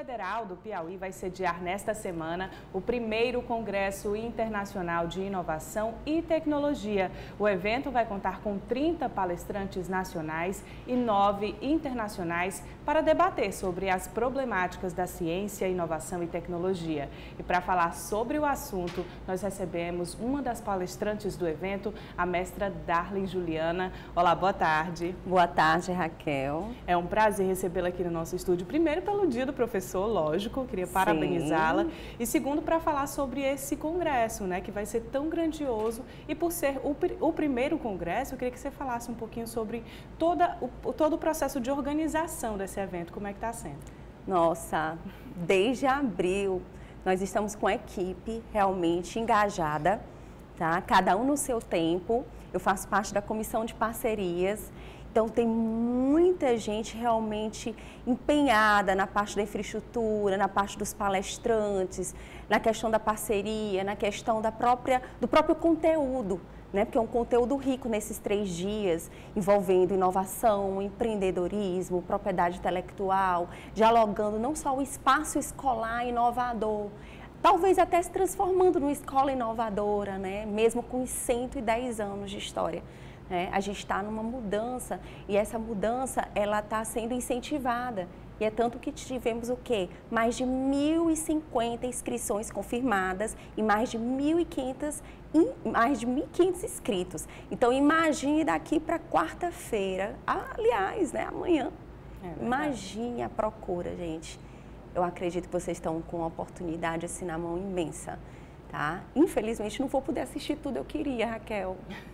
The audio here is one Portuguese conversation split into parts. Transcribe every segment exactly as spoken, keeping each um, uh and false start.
Federal do Piauí vai sediar nesta semana o primeiro Congresso Internacional de Inovação e Tecnologia. O evento vai contar com trinta palestrantes nacionais e nove internacionais para debater sobre as problemáticas da ciência, inovação e tecnologia. E para falar sobre o assunto, nós recebemos uma das palestrantes do evento, a mestra Darlene Juliana. Olá, boa tarde. Boa tarde, Raquel. É um prazer recebê-la aqui no nosso estúdio. Primeiro, pelo Dia do Professor, lógico, queria parabenizá-la. E segundo, para falar sobre esse congresso, né, que vai ser tão grandioso. E por ser o, o primeiro congresso, eu queria que você falasse um pouquinho sobre toda, o, todo o processo de organização desse evento. Como é que está sendo? Nossa, desde abril, nós estamos com a equipe realmente engajada, tá? Cada um no seu tempo. Eu faço parte da comissão de parcerias. Então, tem muita gente realmente empenhada na parte da infraestrutura, na parte dos palestrantes, na questão da parceria, na questão da própria, do próprio conteúdo, né? Porque é um conteúdo rico nesses três dias, envolvendo inovação, empreendedorismo, propriedade intelectual, dialogando não só o espaço escolar inovador, talvez até se transformando numa escola inovadora, né? Mesmo com os cento e dez anos de história. É, a gente está numa mudança e essa mudança ela está sendo incentivada e é tanto que tivemos o quê? Mais de mil e cinquenta inscrições confirmadas e mais de mil e quinhentos mais de mil e quinhentos inscritos. Então imagine daqui para quarta-feira, aliás, né, amanhã. É imagine a procura, gente. Eu acredito que vocês estão com uma oportunidade assim na mão imensa. Tá? Infelizmente, não vou poder assistir tudo, eu queria, Raquel.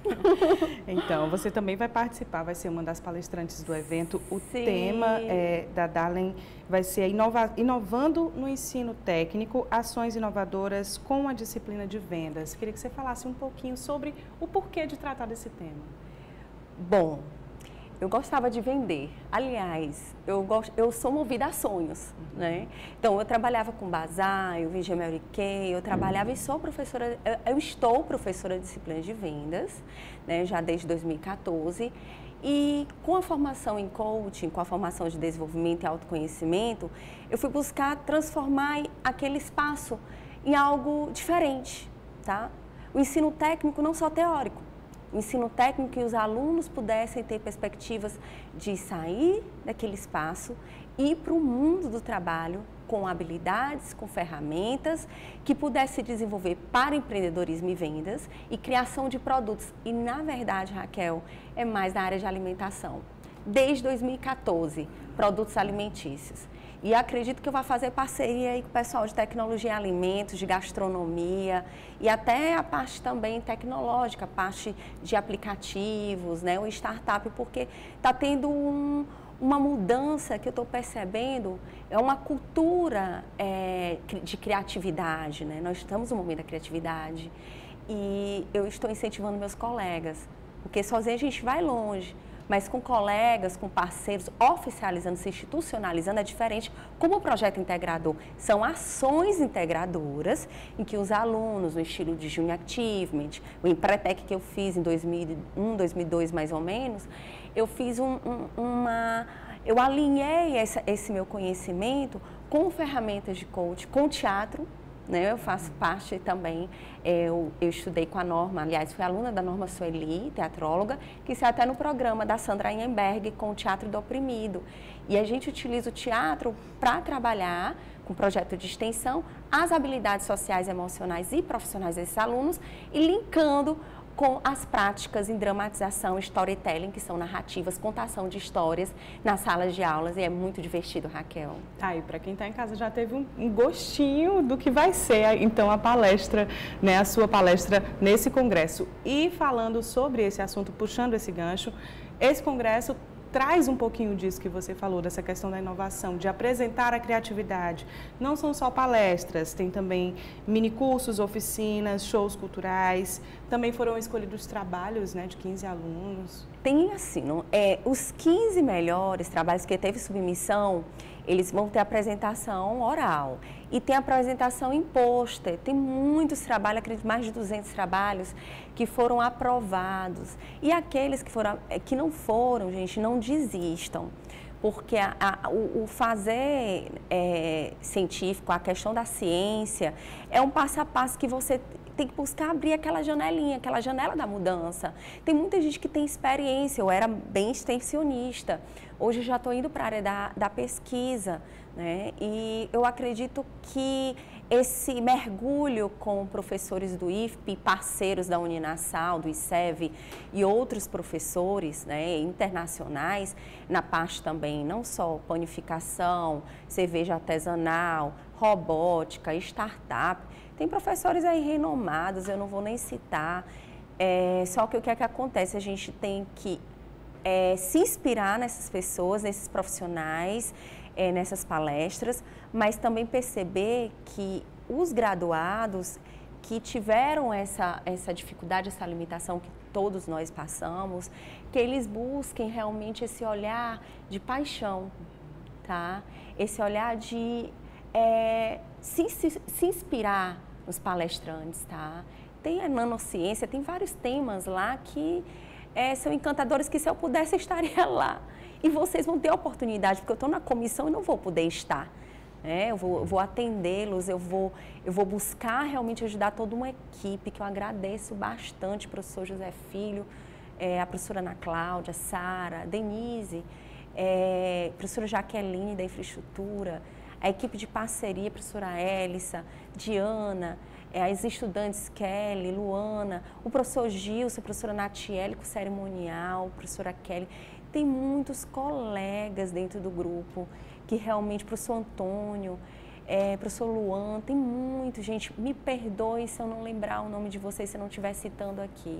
Então, você também vai participar, vai ser uma das palestrantes do evento. O Sim. tema é, da Darlene vai ser inova, Inovando no Ensino Técnico, Ações Inovadoras com a Disciplina de Vendas. Queria que você falasse um pouquinho sobre o porquê de tratar desse tema. Bom, eu gostava de vender. Aliás, eu, gosto, eu sou movida a sonhos, uhum. né? Então, eu trabalhava com bazar, eu vendia Mary Kay, eu trabalhava uhum. e sou professora, eu, eu estou professora de disciplina de vendas, né, já desde dois mil e quatorze. E com a formação em coaching, com a formação de desenvolvimento e autoconhecimento, eu fui buscar transformar aquele espaço em algo diferente, tá? O ensino técnico não só teórico. O ensino técnico que os alunos pudessem ter perspectivas de sair daquele espaço e ir para o mundo do trabalho com habilidades, com ferramentas, que pudesse se desenvolver para empreendedorismo e vendas e criação de produtos. E, na verdade, Raquel, é mais na área de alimentação. Desde dois mil e quatorze, produtos alimentícios. E acredito que eu vou fazer parceria aí com o pessoal de tecnologia em alimentos, de gastronomia e até a parte também tecnológica, a parte de aplicativos, né, o startup, porque está tendo um, uma mudança que eu estou percebendo, é uma cultura é, de criatividade, né? Nós estamos no momento da criatividade e eu estou incentivando meus colegas, porque sozinho a gente vai longe. Mas com colegas, com parceiros, oficializando, se institucionalizando, é diferente. Como o projeto integrador são ações integradoras em que os alunos, no estilo de Junior Achievement, o Empretec que eu fiz em dois mil e um, dois mil e dois mais ou menos, eu fiz um, um, uma... eu alinhei essa, esse meu conhecimento com ferramentas de coach, com teatro. Né? Eu faço parte também, eu, eu estudei com a Norma, aliás, fui aluna da Norma Sueli, teatróloga, que saiu até no programa da Sandra Ienberg com o Teatro do Oprimido. E a gente utiliza o teatro para trabalhar com projeto de extensão as habilidades sociais, emocionais e profissionais desses alunos e linkando com as práticas em dramatização, storytelling, que são narrativas, contação de histórias nas salas de aulas, e é muito divertido, Raquel. Tá, e para quem está em casa já teve um, um gostinho do que vai ser, então, a palestra, né, a sua palestra nesse congresso. E falando sobre esse assunto, puxando esse gancho, esse congresso traz um pouquinho disso que você falou, dessa questão da inovação, de apresentar a criatividade. Não são só palestras, tem também minicursos, oficinas, shows culturais. Também foram escolhidos trabalhos, né, de quinze alunos. Tem assim, não, é, os quinze melhores trabalhos que teve submissão, eles vão ter apresentação oral e tem apresentação em pôster. Tem muitos trabalhos, acredito, mais de duzentos trabalhos que foram aprovados. E aqueles que, foram, que não foram, gente, não desistam. porque a, a, o, o fazer é, científico, a questão da ciência, é um passo a passo que você tem que buscar abrir aquela janelinha, aquela janela da mudança. Tem muita gente que tem experiência, eu era bem extensionista, hoje já estou indo para a área da, da pesquisa, né? E eu acredito que esse mergulho com professores do I F P, parceiros da Uninasal, do ICEV e outros professores, né, internacionais, na parte também não só panificação, cerveja artesanal, robótica, startup. Tem professores aí renomados, eu não vou nem citar, é, só que o que é que acontece? A gente tem que é, se inspirar nessas pessoas, nesses profissionais, é, nessas palestras, mas também perceber que os graduados que tiveram essa, essa dificuldade, essa limitação que todos nós passamos, que eles busquem realmente esse olhar de paixão, tá? Esse olhar de é, se, se, se inspirar nos palestrantes, tá? Tem a nanociência, tem vários temas lá que é, são encantadores, que se eu pudesse eu estaria lá. E vocês vão ter a oportunidade, porque eu estou na comissão e não vou poder estar. Né? Eu vou, vou atendê-los, eu vou, eu vou buscar realmente ajudar toda uma equipe, que eu agradeço bastante, professor José Filho, é, a professora Ana Cláudia, Sara, Denise, é, professora Jaqueline da Infraestrutura, a equipe de parceria, professora Elissa, Diana, é, as estudantes Kelly, Luana, o professor Gilson, a professora Natiele, com cerimonial, a professora Kelly. Tem muitos colegas dentro do grupo que realmente, professor Antônio, é, professor Luan, tem muito, gente, me perdoe se eu não lembrar o nome de vocês, se eu não estiver citando aqui,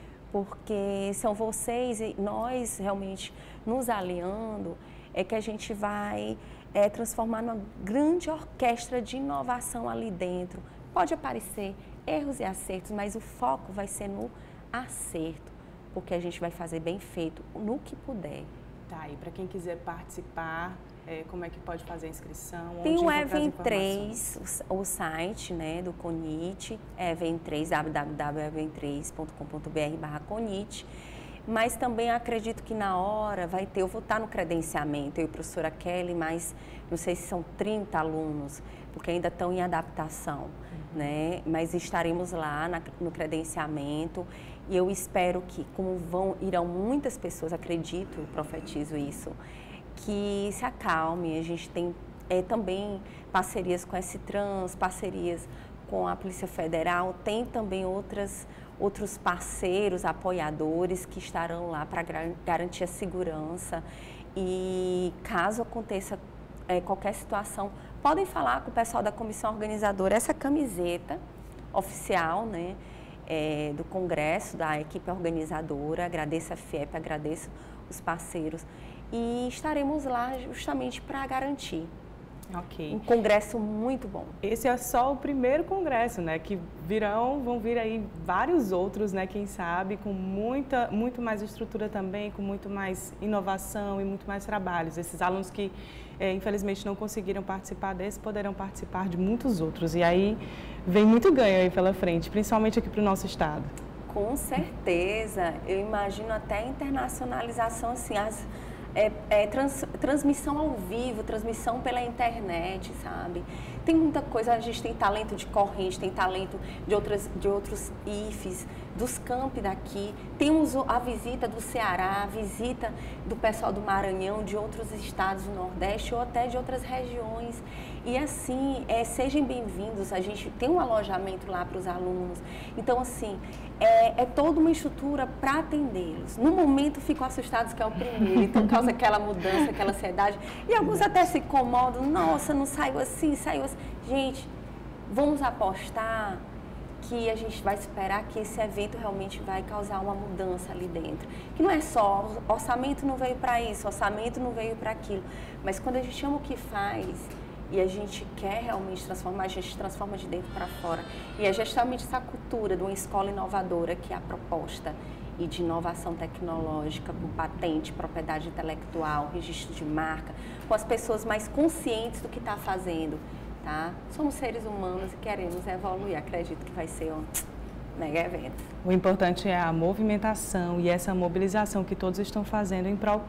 porque são vocês e nós realmente nos aliando, é que a gente vai é, transformar numa grande orquestra de inovação ali dentro. Pode aparecer erros e acertos, mas o foco vai ser no acerto, porque a gente vai fazer bem feito no que puder. Tá, e para quem quiser participar, é, como é que pode fazer a inscrição? Tem o E V E N três, o, o site, né, do CONIT, E V E N três, w w w ponto e v e n três ponto com ponto b r barra CONIT. Mas também acredito que na hora vai ter, eu vou estar no credenciamento, eu e a professora Kelly, mas não sei se são trinta alunos, porque ainda estão em adaptação, uhum. né? Mas estaremos lá na, no credenciamento e eu espero que, como vão, irão muitas pessoas, acredito, profetizo isso, que se acalme. A gente tem é, também parcerias com a S-Trans, parcerias com a Polícia Federal, tem também outras outros parceiros, apoiadores que estarão lá para garantir a segurança e caso aconteça é, qualquer situação, podem falar com o pessoal da comissão organizadora. Essa camiseta oficial, né, é, do Congresso, da equipe organizadora, agradeço a FIEP, agradeço os parceiros e estaremos lá justamente para garantir. Ok. Um congresso muito bom. Esse é só o primeiro congresso, né? Que virão, vão vir aí vários outros, né? Quem sabe, com muita, muito mais estrutura também, com muito mais inovação e muito mais trabalhos. Esses alunos que, é, infelizmente, não conseguiram participar desse, poderão participar de muitos outros. E aí, vem muito ganho aí pela frente, principalmente aqui para o nosso estado. Com certeza. Eu imagino até a internacionalização, assim, as... É, é trans, transmissão ao vivo, transmissão pela internet, sabe? Tem muita coisa, a gente tem talento de corrente, tem talento de, outras, de outros I F Es, dos campi daqui, temos a visita do Ceará, a visita do pessoal do Maranhão, de outros estados do Nordeste ou até de outras regiões. E assim, é, sejam bem-vindos, a gente tem um alojamento lá para os alunos. Então, assim, é, é toda uma estrutura para atendê-los. No momento, ficam assustados que é o primeiro, então causa aquela mudança, aquela ansiedade. E alguns até se incomodam, nossa, não saiu assim, saiu assim. Gente, vamos apostar que a gente vai esperar que esse evento realmente vai causar uma mudança ali dentro. Que não é só, orçamento não veio para isso, orçamento não veio para aquilo. Mas quando a gente ama o que faz e a gente quer realmente transformar, a gente transforma de dentro para fora. E é justamente essa cultura de uma escola inovadora que é a proposta e de inovação tecnológica, com patente, propriedade intelectual, registro de marca, com as pessoas mais conscientes do que está fazendo. Tá? Somos seres humanos e queremos evoluir. Acredito que vai ser um mega evento. O importante é a movimentação e essa mobilização que todos estão fazendo em prol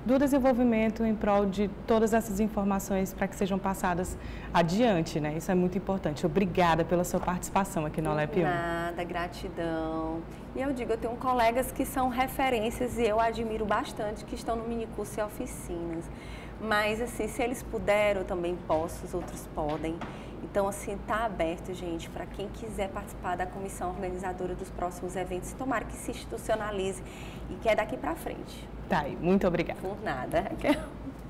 do desenvolvimento em prol de todas essas informações para que sejam passadas adiante, né? Isso é muito importante. Obrigada pela sua participação aqui no Alep um. Nada, gratidão. E eu digo, eu tenho colegas que são referências e eu admiro bastante, que estão no minicurso e oficinas. Mas, assim, se eles puderam, eu também posso, os outros podem. Então, assim, está aberto, gente, para quem quiser participar da comissão organizadora dos próximos eventos. Tomara que se institucionalize e que é daqui para frente. Tá aí, muito obrigada. Por nada.